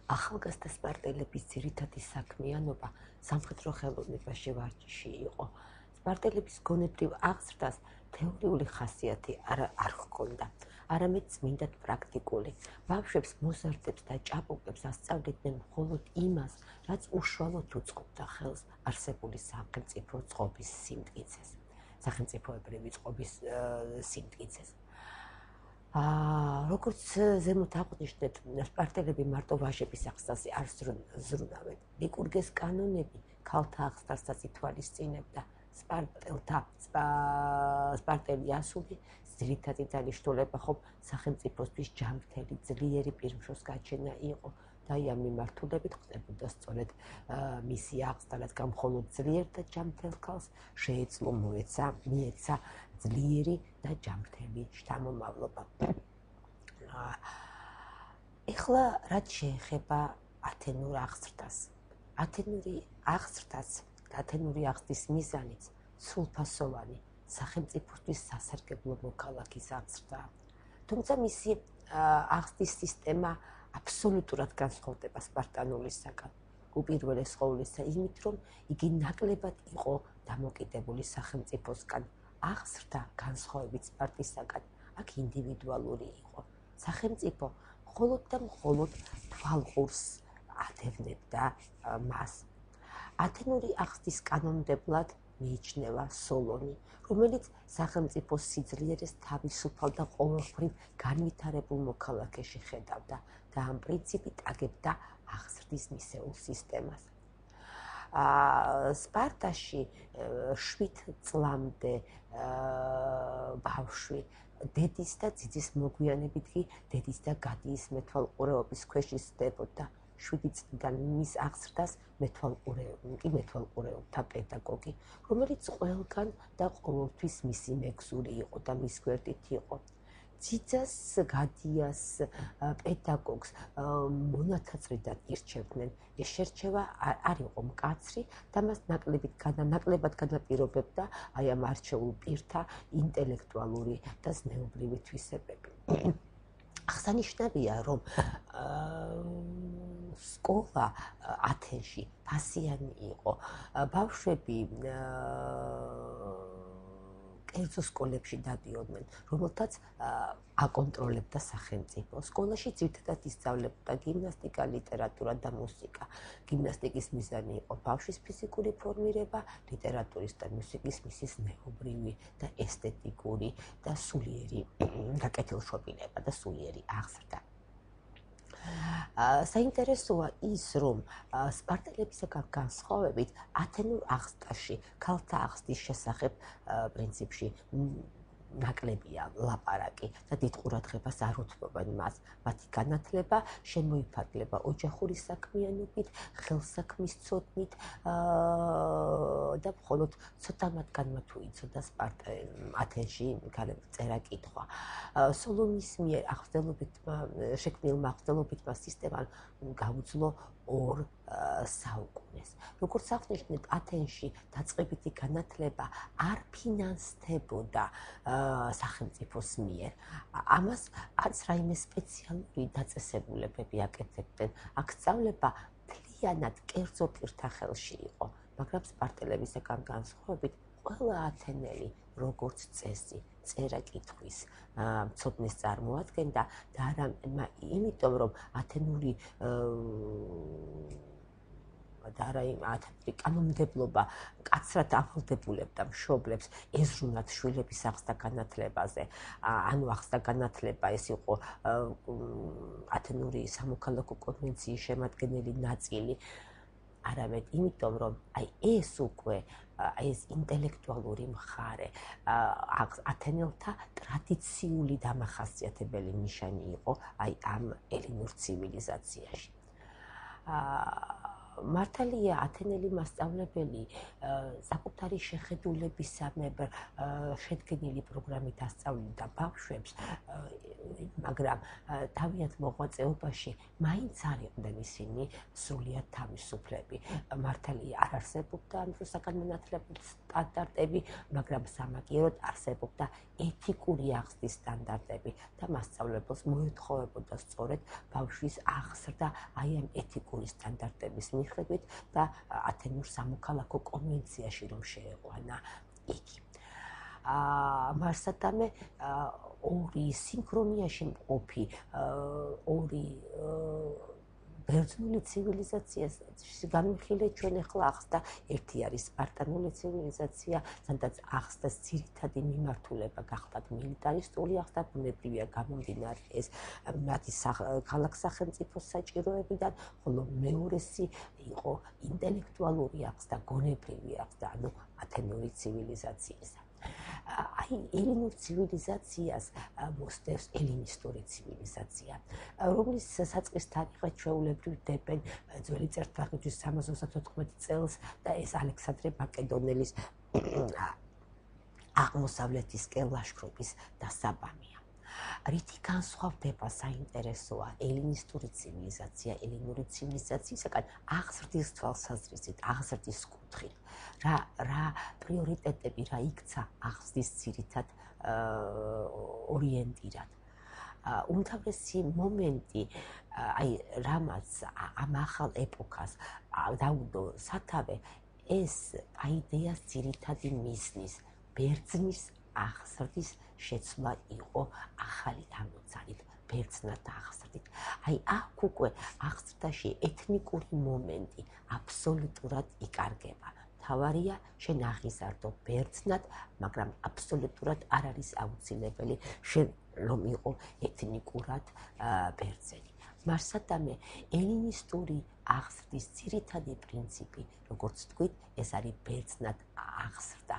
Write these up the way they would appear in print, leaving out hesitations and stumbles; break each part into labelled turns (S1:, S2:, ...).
S1: ახალგაზრდა სპარტელების ძირითადი საქმიანობა სამხედრო ხელოვნებაში ვარჯიში იყო. სპარტელების გონებრივ აღზრდას თეორიული ხასიათი არ ჰქონდა, არამედ წმინდად პრაქტიკული. ბავშვებს მოზარდებს და ჭაბუკებს ასწავლიდნენ მხოლოდ იმას, რაც უშუალოდ უწყობდა ხელს არსებული სახელმწიფო წყობის სიმტკიცეს. სახელმწიფოებრივი წყობის სიმტკიცეს. როგორც ზემოთ აღვნიშნეთ, სპარტელები მარტო ვაჟების აღზრდაზე არ ზრუნავენ. ლიკურგეს კანონები ქალთა აღზრდასაც ითვალისწინებდა. სპარტელი ასული ძირითადი დანიშნულება ხომ სახელმწიფოსთვის ჯანმრთელი ძლიერი პირმშოს გაჩენა იყო და აი ამ მიმართულებით ხდებოდა სწორედ მისი აღზრდა, რადგან მხოლოდ ძლიერ და ჯანმრთელ ქალს შეეძლო მიეცა ძლიერი და ჯანმრთელი შთამომავლობა. ეხლა რაც შეეხება ათენურ აღზრდას. ათენური აღზრდის მიზანიც სრულფასოვანი სახელმწიფოსთვის სასარგებლო მოქალაქის აღზრდაა. თუმცა მისი აღზრდის სისტემა აბსოლუტურად განსხვავდება სპარტანულისაგან. უპირველეს ყოვლისა იმით, რომ იგი ნაკლებად იყო დამოკიდებული სახელმწიფოსგან. აღზრდა განსხვავებით სპარტისაგან აქ ინდივიდუალური იყო. სახელმწიფო მხოლოდ და მხოლოდ თვალყურს ადევნებდა მას. ათენური აღზრდის კანონმდებლად მიიჩნევა სოლონი, რომელიც სახელმწიფოს სიძლიერეს თავისუფალ და ყოველგვარ განვითარებულ მოქალაქეში ხედავდა და ამ პრინციპით აგებდა აღზრდის მისეულ სისტემას. სპარტაში 7 წლამდე ბავშვი დედის და ძიძის მოგვიანებით კი დედის და გადიის მეთვალყურეობის ქვეშ ისწრებოდა. 7 წლიდან მის აღზრდას მეთვალყურეობდა პედაგოგი, რომელიც ყველგან და ყოველთვის მისი მეგზური იყო და მის გვერდით იყო. ძიძას, გადიას, პედაგოგს მონათაწრიდან ირჩევდნენ. ეს შერჩევა არ იყო მკაცრი და მას ნაკლებად განაპირობებდა აი ამ არჩეულ პირთა ინტელექტუალური და ზნეობრივი თვისებები. აღსანიშნავია, რომ სკოლა ათენში ფასიანი იყო. ბავშვები კერძო სკოლებში დადიოდნენ, რომელთაც აკონტროლებდა სახელმწიფო. სკოლაში ძირითადად ისწავლებოდა გიმნასტიკა, ლიტერატურა და მუსიკა. გიმნასტიკის მიზანი იყო ბავშვის ფიზიკური ფორმირება, ლიტერატურის და მუსიკის მისი ზნეობრივი და ესთეტიკური და სულიერი გაკეთილშობილება და სულიერი აღზრდა. საინტერესოა ის, რომ სპარტელებისაგან განსხვავებით ათენურ აღზრდაში ქალთა აღზრდის შესახებ პრინციპში ნაკლებია ლაპარაკი და დიდ ყურადღებას არ უთმობენ მას. მათი განათლება შემოიფარგლება ოჯახური საქმიანობით, ხელსაქმის ცოდნით და მხოლოდ ცოტა მათგანმა თუ იცოდა ათენში წერა-კითხვა. სოლონის მიერ შექმნილმა აღზრდელობითმა სისტემამ გაუძლო 2 საუკუნეს. როგორც აღვნიშნეთ, ათენში დაწყებითი განათლება არ ფინანსდებოდა სახელმწიფოს მიერ. ამას არც რაიმე სპეციალური დაწესებულებები აკეთებდნენ. აქ სწავლება მთლიანად კერძო პირთა ხელში იყო, მაგრამ სპარტელებისაგან განსხვავებით ყველა ათენელი როგორც წესი წერა-კითხვის ცოდნას წარმოადგენდა და არა იმიტომ, რომ ათენური კანონმდებლობა მკაცრად ავალდებულებდა მშობლებს ეზრუნათ შვილების აღზრდა განათლებაზე. ანუ აღზრდა განათლება ეს იყო ათენური სამოქალაქო კონვენციის შემადგენელი ნაწილი. არამედ იმიტომ, რომ აი ეს უკვე ეს ინტელექტუალური მხარე ათენელთა ტრადიციული დამახასიათებელი ნიშანი იყო აი ამ ელინურ ცივილიზაციაში. მართალია ათენელი მასწავლებელი საკუთარი შეხედულებისამებრ შედგენილი პროგრამით ასწავლიდა ბავშვებს, მაგრამ თავიანთ მოღვაწეობაში მაინც არ იყვნენ ისინი სრულიად თავისუფლები. მართალია არ არსებობდა ამ დროს საგანმანათლებლო სტანდარტები, მაგრამ სამაგიეროდ არსებობდა ეთიკური აღზრდის სტანდარტები და მასწავლებელს მოეთხოვებოდა სწორედ ბავშვის აღზრდა აი ამ ეთიკური სტანდარტების მიხედვით და ათენურ სამოქალაქო კონვენციაში რომ შეეყვანა იგი. მარსადამე ორი სინქრონიაში მყოფი ორი ბერძნული ცივილიზაციას განვიხილეთ ჩვენ ახლა ახსდა ერთი არის სპარტანული ცივილიზაცია, სადაც ახსდას ძირითადი მიმართულება გახლდათ მილიტარისტული ახსდა, ბუნებრივია გამომდინარე ეს მათი ქალაქ-სახელმწიფოს საჭიროებიდან, ხოლო მეორესი იყო ინტელექტუალური ახსდა, გონებრივი ახსდა, ანუ ათენური ცივილიზაციისა. აი ელინურ ცივილიზაციას მოსდევს ელინისტური ცივილიზაცია, რომლის საწყის თარიღად ჩვეულებრივ დებენ ძველი წელთაღრიცხვის 334 წელს და ეს ალექსანდრე მაკედონელის აღმოსავლეთისკენ ლაშქრობის დასაბამია. რითი განსხვავდება საინტერესოა ელინისტური ცივილიზაცია ელინური ცივილიზაციისაგან აღზრდის თვალსაზრისით, აღზრდის კუთხით. რა პრიორიტეტები რა იქცა აღზრდის ძირითად ორიენტირად. უმთავრესი მომენტი, აი რამაც ამ ახალ ეპოქას დაუდო სათავე, ეს აიდეას ძირითადი მიზნის ბერძნის აღზრდის შეცვლა იყო ახალი ამოცანით, ბერძნად აღზრდით. აი აქ უკვე აღზრდაში ეთნიკური მომენტი აბსოლუტურად იკარგება. თავარია შენ აღიზარდო ბერძნად, მაგრამ აბსოლუტურად არ არის აუცილებელი შენ რომ იყო ეთნიკურად ბერძენი. მარსადამე ელინისტური აღზრდის ძირითადი პრინციპი, როგორც თქვით, ეს არის ბერძნად აღზრდა.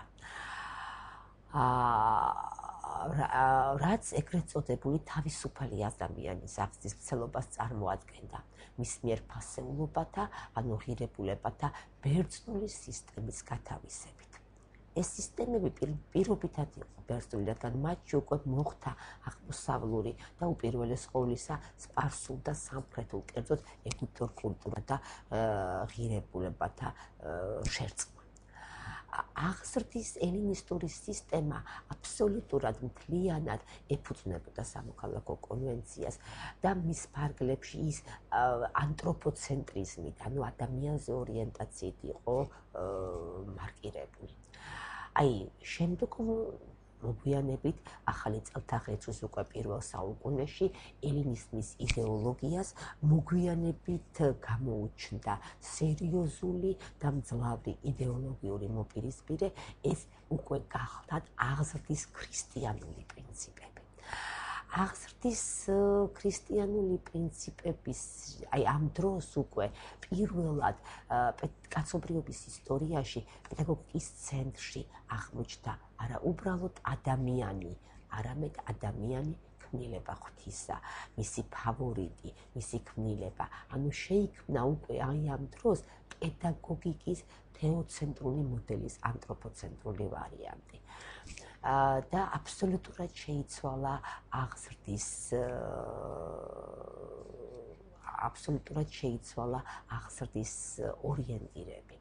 S1: რაც ეგრეთ წოდებული თავისუფალი ადამიანის აღზრდის მცდელობას წარმოადგენდა მის მიერ ფასეულობათა, ანუ ღირებულებათა ბერძნული სისტემის გათავისებით. ეს სისტემები პირობითად იყო ბერძნული, რადგან მათში უკვე მოხდა აღმოსავლური და უპირველეს ყოვლისა სპარსულ და სამხრეთულ, კერძოდ ეგვიპტურ კულტურა და ღირებულებათა შერწყმა. აღზრდის ელინისტური სისტემა აბსოლუტურად მთლიანად ეფუძნებოდა სამოქალაქო კონვენციას და მის ფარგლებში ის ანთროპოცენტრიზმით, ანუ ადამიანზე ორიენტაციით იყო მარკირებული. აი, შემდგომ მოგვიანებით ახალი წელთაღრიცხვის უკვე პირველ საუკუნეში ელინიზმის იდეოლოგიას მოგვიანებით გამოუჩნდა სერიოზული და მძლავრი იდეოლოგიური მოპირისპირე, ეს უკვე გახლდათ აღზრდის ქრისტიანული პრინციპები. აღზრდის ქრისტიანული პრინციპების, აი ამ დროს უკვე პირველად კაცობრიობის ისტორიაში პედაგოგიკის ცენტრში აღმოჩნდა არა უბრალოდ ადამიანი, არამედ ადამიანი ქმნილება ღვთისა, მისი ფავორიტი, მისი ქმნილება. ანუ შეიქმნა უკვე აი ამ დროს პედაგოგიკის თეოცენტრული მოდელის ანთროპოცენტრული ვარიანტი. და აბსოლუტურად შეიცვალა აღზრდის ორიენტირები.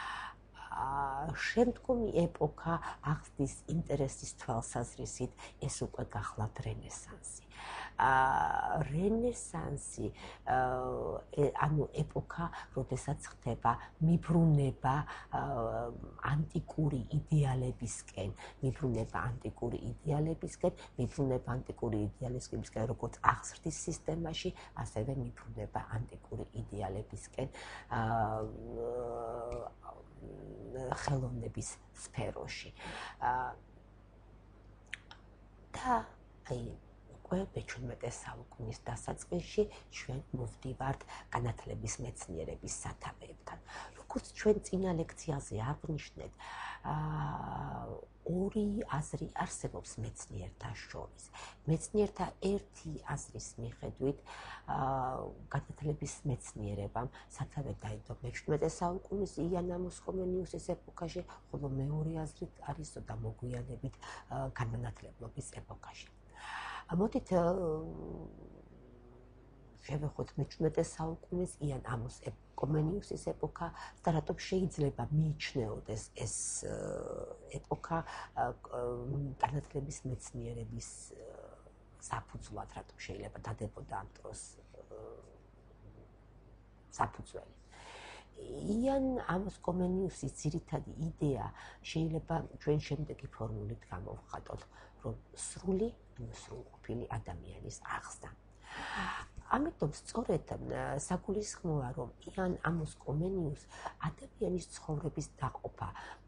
S1: შემდგომი ეპოქა აღზრდის ინტერესის თვალსაზრისით ეს უკვე გახლავთ რენესანსი. რენესანსი, ანუ ეპოქა, როდესაც ხდება მიბრუნება ანტიკური იდეალებისკენ, როგორც აღზრდის სისტემაში, ასევე მიბრუნება ანტიკური იდეალებისკენ ხელოვნების სფეროში. და აი უკვე მე-17 საუკუნის დასაწყისში ჩვენ მოვდივართ განათლების მეცნიერების სათავეებთან. როგორც ჩვენ წინა ლექციაზე აღვნიშნეთ, ორი აზრი არსებობს მეცნიერთა შორის. მეცნიერთა ერთი აზრის მიხედვით განათლების მეცნიერებამ სათავე დაედო მე-17 საუკუნის იანა მოსხომენიუსის ეპოქაში, ხოლო მეორე აზრით არის ზოგადად მოგვიანებით განმანათლებლობის ეპოქაში. მოდით შევეხოთ მე-17 საუკუნის იან ამოს კომენიუსის ეპოქა და რატომ შეიძლება მიიჩნეოდეს ეს ეპოქა განათლების მეცნიერების საფუძვლად, რატომ შეიძლება დადებოდა ამ დროს საფუძველი. იან ამოს კომენიუსის ძირითადი იდეა შეიძლება ჩვენ შემდეგი ფორმულით გამოვხატოთ, რომ სრული, სრულყოფილი ადამიანის აღზრდა. ამიტომ სწორედ საგულისხმოა, რომ იან ამოს კომენიუს ადამიანის ცხოვრების დაყოფა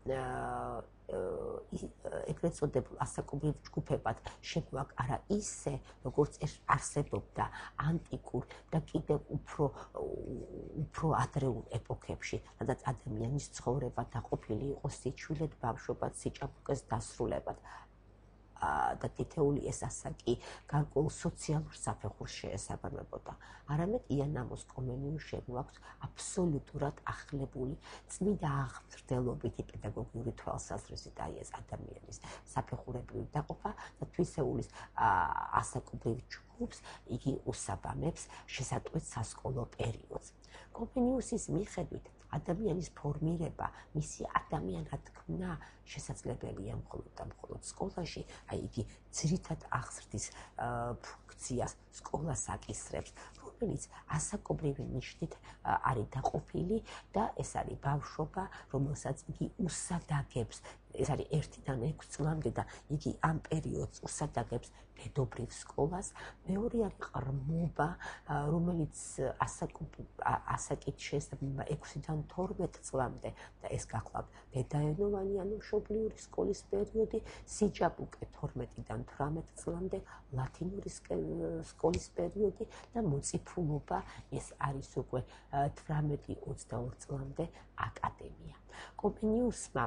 S1: ეგრეთ წოდებულ ასაკობრივ ჯგუფებად შემოაყარა ისე, როგორც არსებობდა ანტიკურ და კიდევ უფრო ადრეულ ეპოქებში, სადაც ადამიანის ცხოვრება დაყოფილი იყო სიჩვილედ, ბავშვობად, სიჭაბუკეს დასრულებად. და თითეული ეს ასაკი გარკვეულ სოციალურ საფეხურს შეესაბამებოდა. არამედ იან ამოს კომენიუსს შემოაქვს აბსოლუტურად ახლებული წმინდა აღმზრდელობითი პედაგოგიური თვალსაზრისით აი ეს ადამიანის საფეხურებრივი დაყოფა და თვისეულის ასაკობრივ ჯგუფს იგი უსაბამებს შესატყვეთ სასკოლო პერიოდს. კომენიუსის მიხედვით ადამიანის ფორმირება, მისი ადამიანად ქმნა შესაძლებელია მხოლოდ და მხოლოდ სკოლაში, აი იგი ძირითად აღზრდის ფუნქციას სკოლას აკისრებს, რომელიც ასაკობრივი ნიშნით არის დაყოფილი და ეს არის ბავშვობა, რომელსაც იგი უსადაგებს, ეს არის 1-დან 6 წლამდე და იგი ამ პერიოდს უსადაგებს დედობრივ სკოლას. მეორე არის ყრმობა, რომელიც ასაკით შესაძლოა 6-დან 12 წლამდე და ეს გახლავთ დედაენოვანი ანუ მშობლიური სკოლის პერიოდი, სიჭაბუკე 12-დან 18 წლამდე, ლათინური სკოლის პერიოდი და მოწიფულობა ეს არის უკვე 18-22 წლამდე აკადემია. კომენიუსმა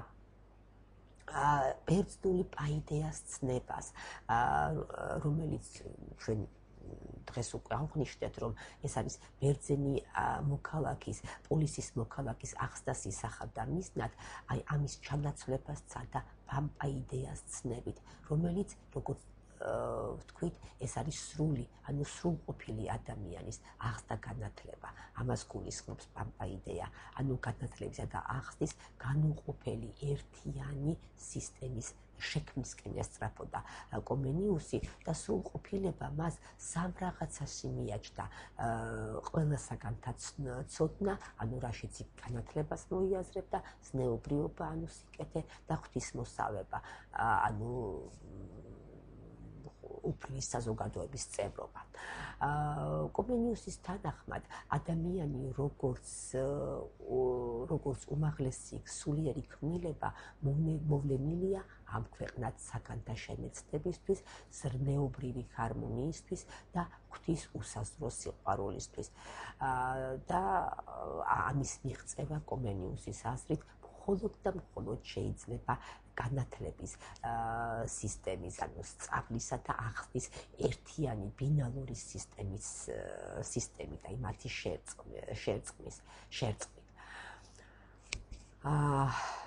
S1: ბერძნული პაიდეას ცნებას, რომელიც ჩვენ დღეს უკვე აღვნიშნეთ, რომ ეს არის ბერძენი მოქალაქის, პოლისის მოქალაქის აღზრდას ისახავდა მიზნად, აი ამის ჩანაცვლებას სცადა პაიდეას ცნებით, რომელიც როგორც ვთქვით, ეს არის სრული, ანუ სრულყოფილი ადამიანის აღზრდა განათლება. ამას გულისხმობს პაიდეა, ანუ განათლებისა და აღზრდის განუყოფელი ერთიანი სისტემის შექმნისკენ ესწრაფოდა კომენიუსი და სრულყოფილება მას სამ რაღაცაში მიაჩნდა. ყველასაგანთა ცოდნა, ანუ რაშიც განათლებას მოიაზრებდა, ზნეობრიობა, ანუ სიკეთე და ღვთისმოსავება, ანუ უფლის საზოგადოების წევრობა. კომენიუსის თანახმად ადამიანი როგორც უმაღლესი სულიერი ქმნილება მოვლენილია ამ ქვეყნად საგანთა შემეცნებისთვის, ზრნეობრივი ჰარმონიისთვის და ღვთის უსაზრო სიყვარულისთვის. და ამის მიღწევა კომენიუსის აზრით მხოლოდ და მხოლოდ შეიძლება განათლების სისტემის, ანუ სწავლისა და აღზრდის ერთიანი ბინალური სისტემით, აი მათი შერწყმით.